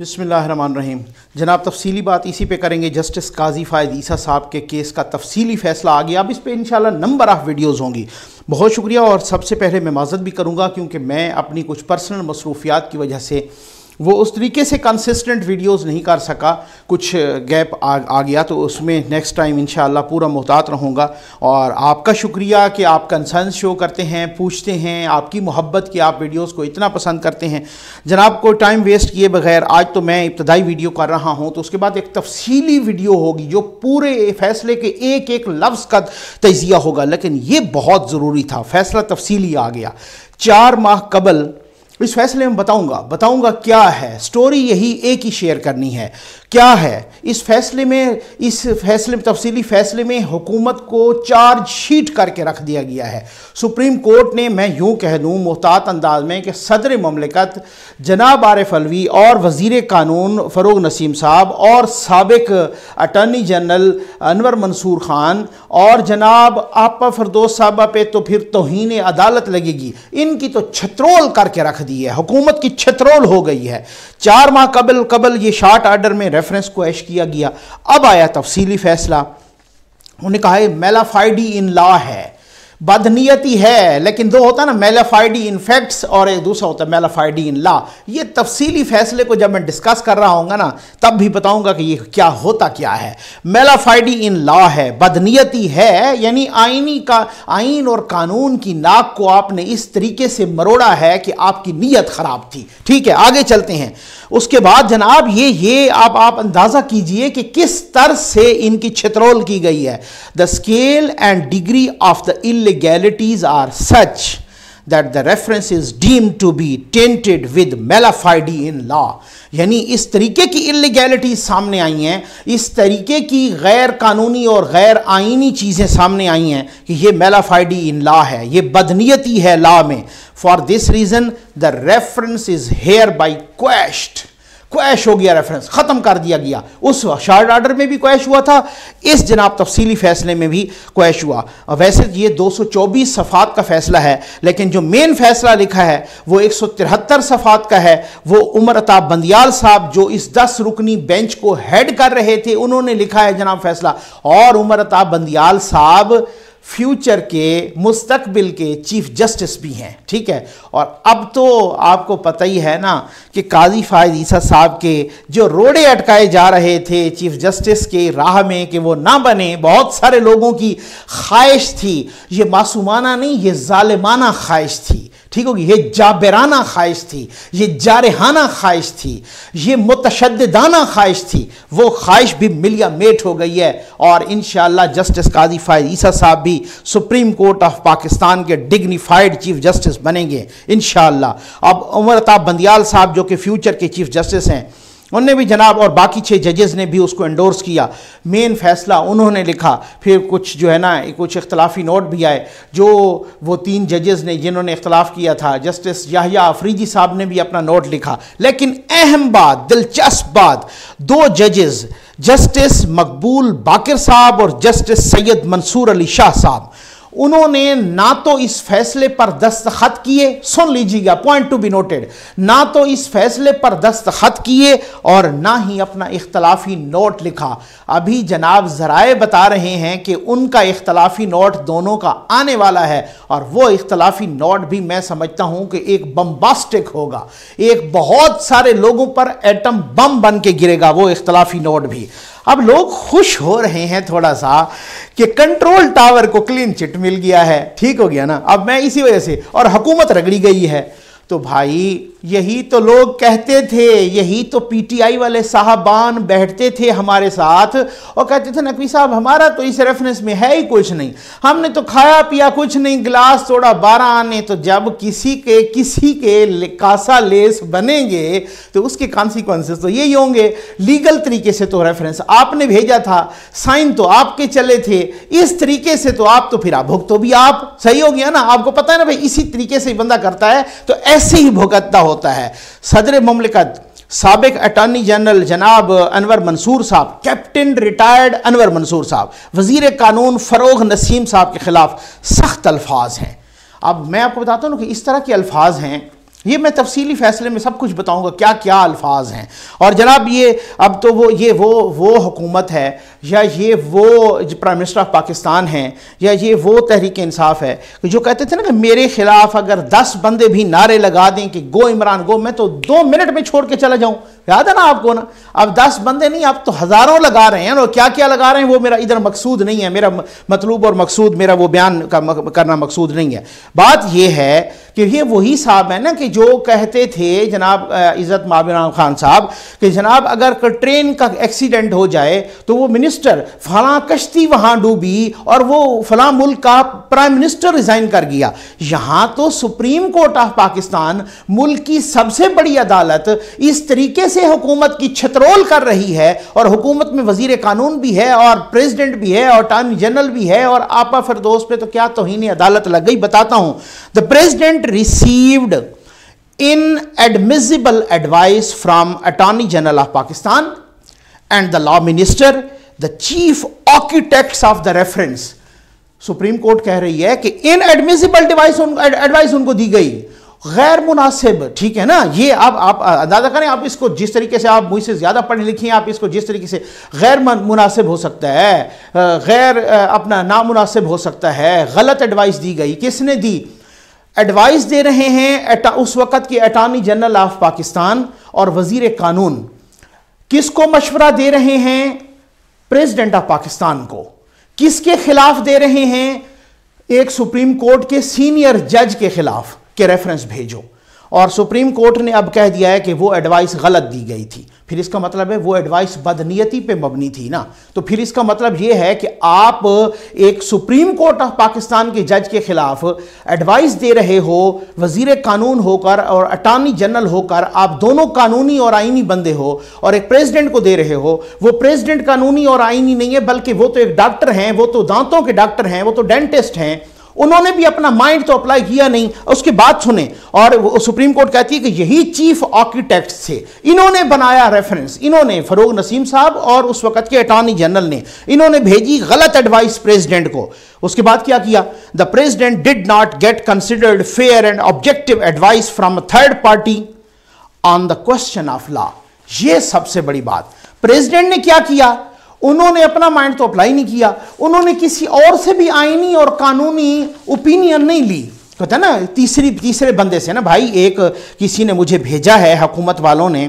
बिस्मिल्लाहिर्रहमानिर्रहीम। जनाब तफसीली बात इसी पे करेंगे। जस्टिस काजी फ़ायद ईसा साहब के केस का तफसीली फ़ैसला आ गया। अब इस पे इंशाल्लाह नंबर ऑफ़ वीडियोज़ होंगी। बहुत शुक्रिया। और सबसे पहले मैं माज़रत भी करूँगा क्योंकि मैं अपनी कुछ पर्सनल मसरूफ़ियात की वजह से वो उस तरीके से कंसिस्टेंट वीडियोस नहीं कर सका, कुछ गैप आ गया, तो उसमें नेक्स्ट टाइम इंशाअल्लाह पूरा मुहतात रहूँगा। और आपका शुक्रिया कि आप कंसर्न शो करते हैं, पूछते हैं, आपकी मोहब्बत कि आप वीडियोस को इतना पसंद करते हैं। जनाब को टाइम वेस्ट किए बगैर आज तो मैं इब्तदाई वीडियो कर रहा हूँ, तो उसके बाद एक तफसीली वीडियो होगी जो पूरे फैसले के एक एक लफ्ज़ का तजिया होगा। लेकिन ये बहुत ज़रूरी था, फैसला तफसीली आ गया 4 माह कबल। इस फैसले में बताऊंगा क्या है स्टोरी, यही एक ही शेयर करनी है। क्या है इस फैसले में तफसीली फैसले में हुकूमत को चार्जशीट करके रख दिया गया है। सुप्रीम कोर्ट ने, मैं यूं कह दूं मुहतात अंदाज में, कि सदर ममलिकत जनाब आरिफ अलवी और वज़ीर कानून फ़रोग नसीम साहब और साबिक अटॉर्नी जनरल अनवर मंसूर खान और जनाब आपा फरदौस साहबा पे तो फिर तौहीन अदालत लगेगी, इनकी तो छत्रोल करके रख दी है। हुकूमत की छत्रोल हो गई है। 4 माह कबल ये शार्ट आर्डर में रेफरेंस को ऐश किया गया। अब आया तफसीली फैसला। उन्होंने कहा है मेलाफाइडी इन लॉ है, बदनीयती है, लेकिन दो होता है ना, मेलाफाइडी इन फैक्ट्स और एक दूसरा होता है मेलाफाइडी इन लॉ। ये तफसीली फैसले को जब मैं डिस्कस कर रहा हूँगा ना, तब भी बताऊँगा कि ये क्या होता क्या है। मेलाफाइडी इन लॉ है, बदनीयती है, यानी आइन और कानून की नाक को आपने इस तरीके से मरोड़ा है कि आपकी नीयत ख़राब थी। ठीक है, आगे चलते हैं। उसके बाद जनाब ये आप अंदाज़ा कीजिए कि किस तरह से इनकी छितरोल की गई है। The scale and degree of the illegalities are such that the reference is deemed to be tainted with malafide in law। यानी इस तरीके की इलीगैलिटीज सामने आई हैं, इस तरीके की गैर कानूनी और गैर आईनी चीज़ें सामने आई हैं कि ये मेलाफाइडी इन लॉ है, ये बदनीयती है लॉ में। For this reason the reference is hereby quashed. Quash हो गया, रेफरेंस ख़त्म कर दिया गया। उस शार्ट आर्डर में भी क्वैश हुआ था, इस जनाब तफसीली फैसले में भी क्वैश हुआ। वैसे ये 224 सफ़ात का फैसला है, लेकिन जो मेन फैसला लिखा है वो 173 सफ़ात का है। वो उमर अताब बंदियाल साहब जो इस 10 रुकनी बेंच को हेड कर रहे थे, उन्होंने लिखा है जनाब फैसला। और उमर अताब बंदियाल साहब फ्यूचर के, मुस्तकबिल के चीफ जस्टिस भी हैं। ठीक है, और अब तो आपको पता ही है ना कि काजी फ़ायद ईसा साहब के जो रोड़े अटकाए जा रहे थे चीफ जस्टिस के राह में कि वो ना बने, बहुत सारे लोगों की ख्वाहिश थी। ये मासूमाना नहीं, ये जालिमाना ख्वाहिश थी। ठीक होगी, ये जाबराना ख्वाहिश थी, ये जारहाना ख्वाहिश थी, ये मुतशद्दिदाना ख्वाहिश थी। वो ख्वाहिश भी मिलिया मेट हो गई है। और इंशाअल्लाह जस्टिस काजी फ़ायद ईसा साहब भी सुप्रीम कोर्ट ऑफ पाकिस्तान के डिग्निफाइड चीफ जस्टिस बनेंगे इंशाअल्लाह। अब उमर अताब बंदियाल साहब जो कि फ्यूचर के चीफ जस्टिस हैं, उनने भी जनाब, और बाकी 6 जजेस ने भी उसको एंडोर्स किया। मेन फैसला उन्होंने लिखा। फिर कुछ जो है ना, कुछ इख्तलाफी नोट भी आए, जो वो 3 जजेस ने जिन्होंने इख्तलाफ किया था, जस्टिस याहिया अफरीदी साहब ने भी अपना नोट लिखा। लेकिन अहम बात, दिलचस्प बात, 2 जजेस जस्टिस मकबूल बाकिर साहब और जस्टिस सैयद मंसूर अली शाह साहब, उन्होंने ना तो इस फैसले पर दस्तखत किए, सुन लीजिएगा, पॉइंट टू बी नोटेड, ना तो इस फैसले पर दस्तखत किए और ना ही अपना इख्तलाफी नोट लिखा। अभी जनाब ज़राए बता रहे हैं कि उनका इख्तलाफी नोट दोनों का आने वाला है, और वो इख्तलाफी नोट भी मैं समझता हूं कि एक बम्बास्टिक होगा, एक बहुत सारे लोगों पर एटम बम बन के गिरेगा वो इख्तलाफी नोट भी। अब लोग खुश हो रहे हैं थोड़ा सा कि कंट्रोल टावर को क्लीन चिट मिल गया है। ठीक हो गया ना, अब मैं इसी वजह से, और हुकूमत रगड़ी गई है। तो भाई यही तो लोग कहते थे, यही तो पीटीआई वाले साहबान बैठते थे हमारे साथ और कहते थे नकवी साहब हमारा तो इस रेफरेंस में है ही कुछ नहीं, हमने तो खाया पिया कुछ नहीं, गिलास तोड़ा 12 आने। तो जब किसी के कासा लेस बनेंगे तो उसके कॉन्सिक्वेंसेस तो यही होंगे। लीगल तरीके से तो रेफरेंस आपने भेजा था, साइन तो आपके चले थे, इस तरीके से तो आप तो फिर आप भुगतो भी आप, सही हो गया ना। आपको पता है ना भाई, इसी तरीके से बंदा करता है तो ऐसे ही भुगतता होता है। सदर ममलिकत साबिक अटॉर्नी जनरल जनाब अनवर मंसूर साहब, कैप्टन रिटायर्ड अनवर मंसूर साहब, वजीर कानून फ़रोग नसीम साहब के खिलाफ सख्त अल्फाज हैं। अब मैं आपको बताता हूँ कि इस तरह के अल्फाज हैं ये मैं तफसीली फैसले में सब कुछ बताऊंगा क्या क्या अल्फाज हैं। और जनाब ये अब तो वो हुकूमत है या ये वो प्राइम मिनिस्टर ऑफ पाकिस्तान हैं या ये वो तहरीक इंसाफ है कि जो कहते थे ना कि मेरे खिलाफ अगर 10 बंदे भी नारे लगा दें कि गो इमरान गो, मैं तो 2 मिनट में छोड़ के चला जाऊं। याद है ना आपको ना, अब 10 बंदे नहीं, अब तो हज़ारों लगा रहे हैं। और क्या क्या लगा रहे हैं वो मेरा इधर मकसूद नहीं है, मेरा मतलूब और मकसूद मेरा वो बयान करना मकसूद नहीं है। बात यह है कि ये वही साहब है ना कि जो कहते थे जनाब इज़्ज़त माब इमरान खान साहब कि जनाब अगर ट्रेन का एक्सीडेंट हो जाए तो वो मिनिस्टर फलां कश्ती वहां डूबी और वो फलां मुल्क का प्राइम मिनिस्टर रिजाइन कर गया। यहां तो सुप्रीम कोर्ट ऑफ पाकिस्तान, मुल्क की सबसे बड़ी अदालत, इस तरीके से हुकूमत की छतरोल कर रही है। और हुकूमत में वजीर कानून भी है और प्रेसिडेंट भी है और अटॉर्नी जनरल भी है और आपा फिरदौस पे तो क्या तौहीन अदालत लग गई। बताता हूं, the president received inadmissible advice from Attorney General of Pakistan and the Law Minister, the chief architects of the reference। Supreme court कह रही है कि इनएडमिसिबल एडवाइस उनको दी गई, गैर मुनासिब। ठीक है ना, ये आप अंदाजा करें, आप इसको जिस तरीके से आप मुझसे ज्यादा पढ़े लिखे हैं, आप इसको जिस तरीके से गैर मुनासिब हो सकता है, गैर अपना नामुनासिब हो सकता है, गलत एडवाइस दी गई। किसने दी? एडवाइस दे रहे हैं उस वक्त के अटॉर्नी जनरल ऑफ पाकिस्तान और वजीर कानून। किसको मशवरा दे रहे हैं? प्रेसिडेंट ऑफ पाकिस्तान को। किसके खिलाफ दे रहे हैं? एक सुप्रीम कोर्ट के सीनियर जज के खिलाफ के रेफरेंस भेजो। और सुप्रीम कोर्ट ने अब कह दिया है कि वो एडवाइस गलत दी गई थी। फिर इसका मतलब है वो एडवाइस बदनीयती पे मबनी थी ना, तो फिर इसका मतलब ये है कि आप एक सुप्रीम कोर्ट ऑफ पाकिस्तान के जज के खिलाफ एडवाइस दे रहे हो, वजीर कानून होकर और अटॉर्नी जनरल होकर, आप दोनों कानूनी और आईनी बंदे हो, और एक प्रेसिडेंट को दे रहे हो। वो प्रेसिडेंट कानूनी और आईनी नहीं है, बल्कि वो तो एक डॉक्टर हैं, वो तो दांतों के डॉक्टर हैं, वो तो डेंटिस्ट हैं। उन्होंने भी अपना माइंड तो अप्लाई किया नहीं। उसकी बात सुने, और सुप्रीम कोर्ट कहती है कि यही चीफ आर्किटेक्ट थे, इन्होंने बनाया रेफरेंस, इन्होंने फरोग नसीम साहब और उस वक्त के अटॉर्नी जनरल ने, इन्होंने भेजी गलत एडवाइस प्रेसिडेंट को। उसके बाद क्या किया? The president did not get considered fair and objective advice from a third party on the question of law. यह सबसे बड़ी बात। प्रेसिडेंट ने क्या किया? उन्होंने अपना माइंड तो अप्लाई नहीं किया, उन्होंने किसी और से भी आईनी और कानूनी ओपिनियन नहीं ली। कहता है ना तीसरे बंदे से ना, भाई एक किसी ने मुझे भेजा है हुकूमत वालों ने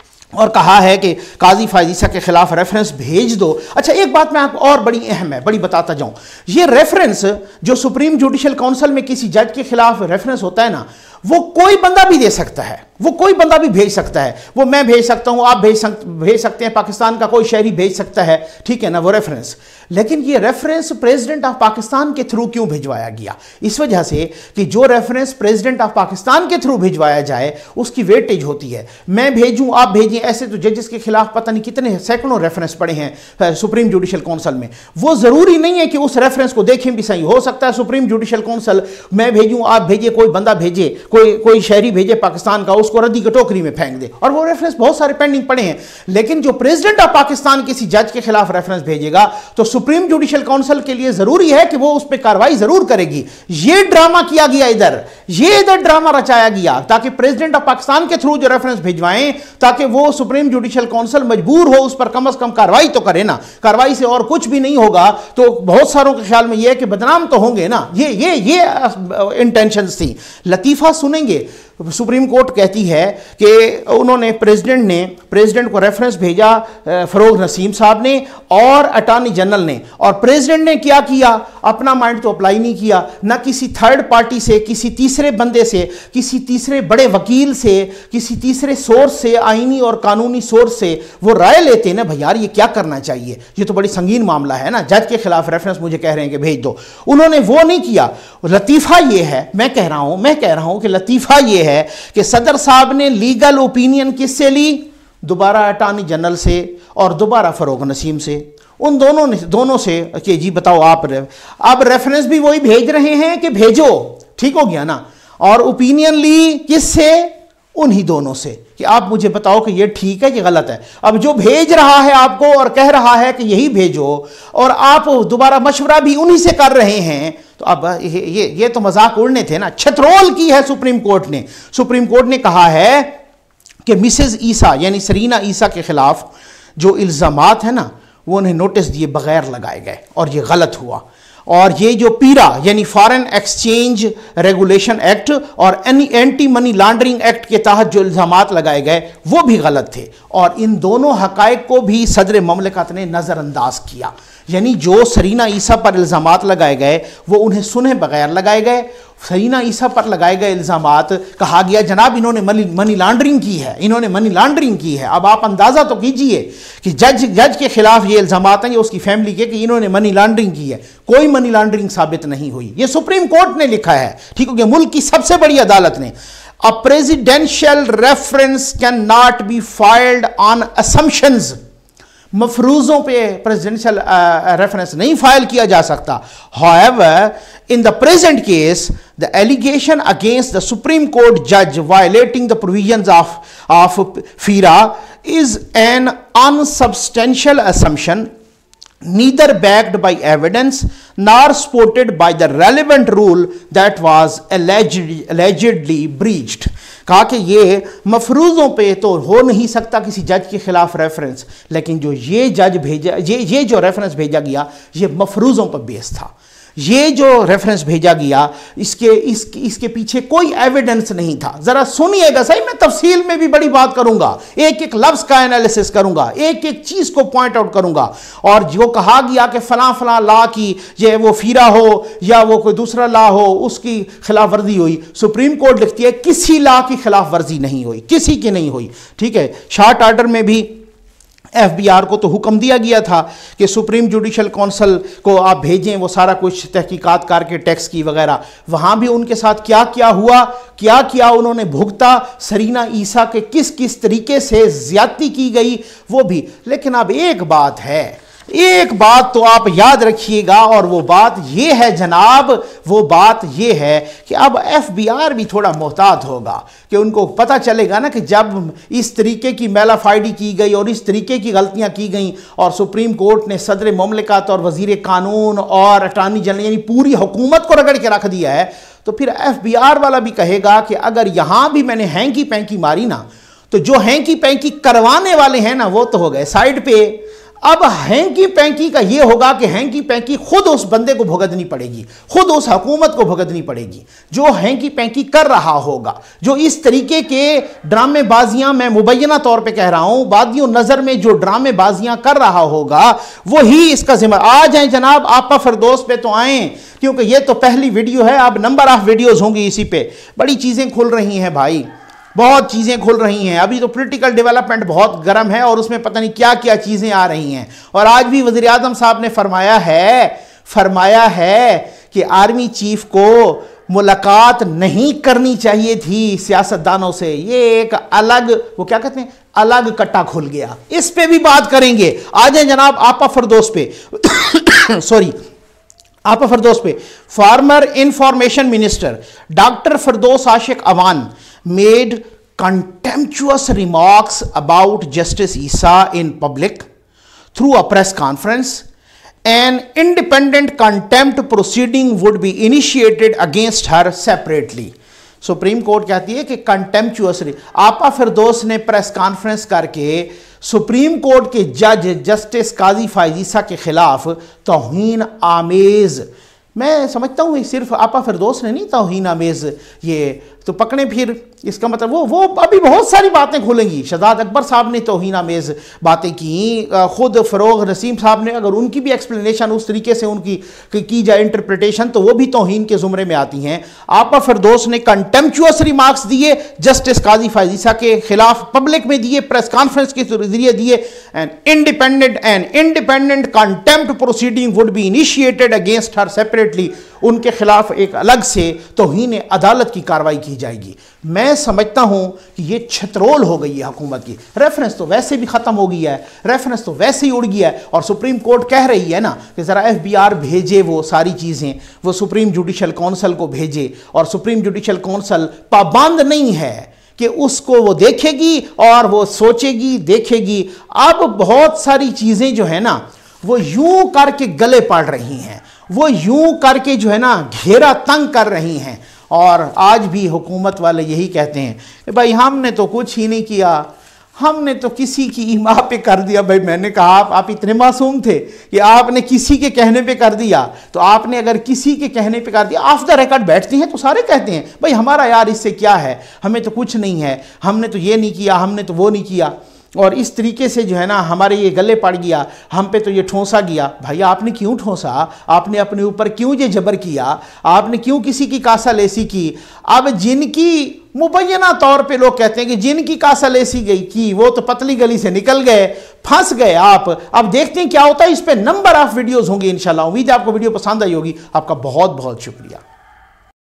और कहा है कि काजी फायद ईसा के खिलाफ रेफरेंस भेज दो। अच्छा, एक बात मैं आपको और बड़ी अहम है, बड़ी बताता जाऊं। ये रेफरेंस जो सुप्रीम जुडिशल काउंसिल में किसी जज के खिलाफ रेफरेंस होता है ना, वो कोई बंदा भी दे सकता है, वो कोई बंदा भी भेज सकता है। वो मैं भेज सकता हूं, आप भेज सकते हैं, पाकिस्तान का कोई शहरी भेज सकता है, ठीक है ना, वो रेफरेंस। लेकिन ये रेफरेंस प्रेसिडेंट ऑफ पाकिस्तान के थ्रू क्यों भिजवाया गया? इस वजह से कि जो रेफरेंस प्रेसिडेंट ऑफ पाकिस्तान के थ्रू भिजवाया जाए उसकी वेटेज होती है। मैं भेजूं, आप भेजें, ऐसे तो जजेस के खिलाफ पता नहीं कितने सैकड़ों रेफरेंस पड़े हैं सुप्रीम जुडिशल काउंसिल में। वो जरूरी नहीं है कि उस रेफरेंस को देखें भी सही। हो सकता है सुप्रीम जुडिशल काउंसिल, मैं भेजूं, आप भेजिए, कोई बंदा भेजे, कोई शहरी भेजे पाकिस्तान का, उसको रद्दी की टोकरी में फेंक दे, और वो रेफरेंस बहुत सारे पेंडिंग पड़े हैं। लेकिन जो प्रेसिडेंट ऑफ पाकिस्तान किसी जज के खिलाफ रेफरेंस भेजेगा तो सुप्रीम जुडिशल काउंसिल के लिए जरूरी है कि वो उस पर कार्रवाई जरूर करेगी। ये ड्रामा किया गया इधर ड्रामा रचाया गया ताकि प्रेसिडेंट ऑफ पाकिस्तान के थ्रू जो रेफरेंस भिजवाएं, ताकि वो सुप्रीम जुडिशल काउंसिल मजबूर हो उस पर कम से कम कार्रवाई तो करे ना। कार्रवाई से और कुछ भी नहीं होगा तो बहुत सारों के ख्याल में यह है कि बदनाम तो होंगे ना। ये इंटेंशंस थी। लतीफा सुनेंगे, सुप्रीम कोर्ट कहती है कि उन्होंने प्रेसिडेंट को रेफरेंस भेजा फरोग नसीम साहब ने और अटॉर्नी जनरल ने, और प्रेसिडेंट ने क्या किया? अपना माइंड तो अप्लाई नहीं किया, ना किसी थर्ड पार्टी से, किसी तीसरे बंदे से, किसी तीसरे बड़े वकील से, किसी तीसरे सोर्स से, आईनी और कानूनी सोर्स से वो राय लेते ना, भाई यार ये क्या करना चाहिए, ये तो बड़ी संगीन मामला है ना, जज के खिलाफ रेफरेंस मुझे कह रहे हैं कि भेज दो। उन्होंने वो नहीं किया। लतीफा ये है, मैं कह रहा हूं कि लतीफा ये है कि सदर साहब ने लीगल ओपिनियन किससे ली? दोबारा अटॉर्नी जनरल से और दोबारा फरोग नसीम से। उन दोनों से कि जी बताओ आप अब रेफरेंस भी वही भेज रहे हैं कि भेजो, ठीक हो गया ना। और ओपिनियन ली किससे? उन्हीं दोनों से कि आप मुझे बताओ कि ये ठीक है कि गलत है। अब जो भेज रहा है आपको और कह रहा है कि यही भेजो, और आप दोबारा मशवरा भी उन्हीं से कर रहे हैं, तो अब ये तो मजाक उड़ने थे ना, छतरोल की है सुप्रीम कोर्ट ने। सुप्रीम कोर्ट ने कहा है कि मिसेज ईसा यानी सरीना ईसा के खिलाफ जो इल्ज़ामात है ना, वो उन्हें नोटिस दिए बगैर लगाए गए और ये गलत हुआ। और ये जो पीरा यानी फॉरेन एक्सचेंज रेगुलेशन एक्ट और एंटी मनी लॉन्ड्रिंग एक्ट के तहत जो इल्ज़ामात लगाए गए वो भी गलत थे, और इन दोनों हकायक को भी सदर ममलिकत ने नज़रअंदाज किया। यानी जो सरीना ईसा पर इल्ज़ामात लगाए गए वो उन्हें सुने बगैर लगाए गए। सरीना ईसा पर लगाए गए इल्ज़ामात, कहा गया जनाब इन्होंने मनी लॉन्ड्रिंग की है, इन्होंने मनी लॉन्ड्रिंग की है। अब आप अंदाज़ा तो कीजिए कि जज के खिलाफ ये इल्ज़ामात हैं, ये उसकी फैमिली के, कि इन्होंने मनी लॉन्ड्रिंग की है। कोई मनी लॉन्ड्रिंग साबित नहीं हुई, ये सुप्रीम कोर्ट ने लिखा है, ठीक हो गया, मुल्क की सबसे बड़ी अदालत ने। A presidential reference can not be filed on assumptions, मफरूजों पे प्रेसिडेंशियल रेफरेंस नहीं फाइल किया जा सकता। However, in the present case, the allegation against the Supreme Court judge violating the provisions of FERA is an unsubstantial assumption, neither backed by evidence nor supported by the relevant rule that was allegedly breached। कहा कि ये मफरूज़ों पे तो हो नहीं सकता किसी जज के खिलाफ रेफरेंस, लेकिन जो ये जज भेजा, ये जो रेफरेंस भेजा गया ये मफरूज़ों पर बेस था। ये जो रेफरेंस भेजा गया इसके पीछे कोई एविडेंस नहीं था। जरा सुनिएगा सही, मैं तफसील में भी बड़ी बात करूंगा, एक एक लफ्ज का एनालिसिस करूंगा, एक एक चीज को पॉइंट आउट करूंगा। और जो कहा गया कि फला फला ला की ये वो फीरा हो या वो कोई दूसरा ला हो उसकी खिलाफ वर्जी हुई, सुप्रीम कोर्ट लिखती है किसी ला की खिलाफ वर्जी नहीं हुई, किसी की नहीं हुई। ठीक है, शॉर्ट ऑर्डर में भी FBI को तो हुक्म दिया गया था कि सुप्रीम जुडिशल काउंसिल को आप भेजें, वो सारा कुछ तहकीकात करके टैक्स की वगैरह। वहां भी उनके साथ क्या क्या हुआ, क्या क्या उन्होंने भुगता, सरीना ईसा के किस किस तरीके से ज्यादती की गई वो भी। लेकिन अब एक बात है, एक बात तो आप याद रखिएगा, और वो बात ये है जनाब, वो बात ये है कि अब FBI भी थोड़ा मोहतात होगा कि उनको पता चलेगा ना कि जब इस तरीके की मेलाफाइडी की गई और इस तरीके की गलतियां की गई और सुप्रीम कोर्ट ने सदर ममलिकत और वजीर कानून और अटॉर्नी जनरल यानी पूरी हुकूमत को रगड़ के रख दिया है, तो फिर FBI वाला भी कहेगा कि अगर यहां भी मैंने हैंकी पैंकी मारी ना, तो जो हैंकी पैंकी करवाने वाले हैं ना वो तो हो गए साइड पे। अब हैंकी पैंकी का यह होगा कि हैंकी पैंकी खुद उस बंदे को भुगतनी पड़ेगी, खुद उस हुकूमत को भुगतनी पड़ेगी जो हैंकी पैंकी कर रहा होगा, जो इस तरीके के ड्रामेबाजियां, मैं मुबैना तौर पे कह रहा हूं, बादियों नजर में जो ड्रामेबाजियां कर रहा होगा वही इसका जिम्मा। आ जाए जनाब, आपा फिरदौस पे तो आए, क्योंकि ये तो पहली वीडियो है, अब नंबर ऑफ वीडियोज होंगी इसी पे। बड़ी चीजें खुल रही हैं भाई, बहुत चीज़ें खुल रही हैं। अभी तो पॉलिटिकल डेवलपमेंट बहुत गर्म है और उसमें पता नहीं क्या क्या चीज़ें आ रही हैं। और आज भी वज़ीर आज़म साहब ने फरमाया है कि आर्मी चीफ को मुलाकात नहीं करनी चाहिए थी सियासतदानों से। ये एक अलग, वो क्या कहते हैं, अलग कट्टा खुल गया। इस पे भी बात करेंगे। आ जाए जनाब आपा फिरदौस पे सॉरी आपा फिरदौस पे। Former information minister doctor Firdous Ashiq Awan made contemptuous remarks about Justice Issa in public through a press conference. An independent contempt proceeding would be initiated against her separately. Supreme court कहती है कि कंटेम्पचुअसली आपा फिरदौस ने प्रेस कॉन्फ्रेंस करके supreme court के जज justice Qazi Faez Isa के खिलाफ तौहीन आमेज, मैं समझता हूँ सिर्फ आपा फिरदौस ने नहीं तौहीन आमेज ये तो पकड़े, फिर इसका मतलब वो अभी बहुत सारी बातें खुलेंगी। शहजाद अकबर साहब ने तौहीन आमेज बातें की, खुद फरोग नसीम साहब ने, अगर उनकी भी एक्सप्लेनेशन उस तरीके से उनकी की जाए इंटरप्रिटेशन, तो वो भी तौहीन के जुमरे में आती हैं। आपा फिरदौस ने कंटेम्पचुअस रिमार्क्स दिए जस्टिस काजी फायज ईसा के खिलाफ, पब्लिक में दिए, प्रेस कॉन्फ्रेंस के जरिए दिए। And independent contempt proceeding would be initiated against her separately, उनके खिलाफ एक अलग से तौहीन अदालत की कार्रवाई की जाएगी। मैं समझता हूं कि ये छतरोल हो गई है हुकूमत की। रेफरेंस तो वैसे भी खत्म हो गई है, रेफरेंस तो वैसे ही उड़ गया है, और सुप्रीम कोर्ट कह रही है ना कि जरा FBI भेजे वो सारी चीजें, वो सुप्रीम जुडिशल काउंसिल को भेजे, और सुप्रीम जुडिशल काउंसिल पाबंद नहीं है कि उसको वो देखेगी और वो सोचेगी देखेगी। अब बहुत सारी चीजें जो है ना वो यूं करके गले पड़ रही हैं, वो यूं करके जो है ना घेरा तंग कर रही हैं। और आज भी हुकूमत वाले यही कहते हैं कि भाई हमने तो कुछ ही नहीं किया, हमने तो किसी की ईमा पे कर दिया। भाई मैंने कहा आप इतने मासूम थे कि आपने किसी के कहने पे कर दिया। तो आपने अगर किसी के कहने पे कर दिया, ऑफ द रिकॉर्ड बैठते हैं तो सारे कहते हैं भाई हमारा यार इससे क्या है, हमें तो कुछ नहीं है, हमने तो ये नहीं किया, हमने तो वो नहीं किया। और इस तरीके से जो है ना हमारे ये गले पड़ गया, हम पे तो ये ठोंसा गया। भाई आपने क्यों ठोंसा, आपने अपने ऊपर क्यों ये जबर किया, आपने क्यों किसी की कासालेसी की। अब जिनकी मुबैना तौर पे लोग कहते हैं कि जिनकी कासालेसी गई की वो तो पतली गली से निकल गए, फंस गए आप। अब देखते हैं क्या होता है। इस पे नंबर ऑफ वीडियोस होंगे इंशाल्लाह। उम्मीद है आपको वीडियो पसंद आई होगी। आपका बहुत बहुत शुक्रिया।